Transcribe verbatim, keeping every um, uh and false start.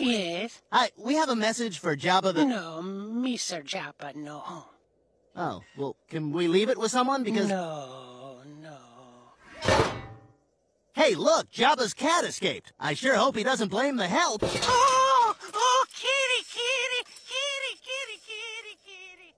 Yes? Hi, we have a message for Jabba the... No, Mister Jabba, no. Oh, well, can we leave it with someone? Because... No, no. Hey, look, Jabba's cat escaped. I sure hope he doesn't blame the help. Oh!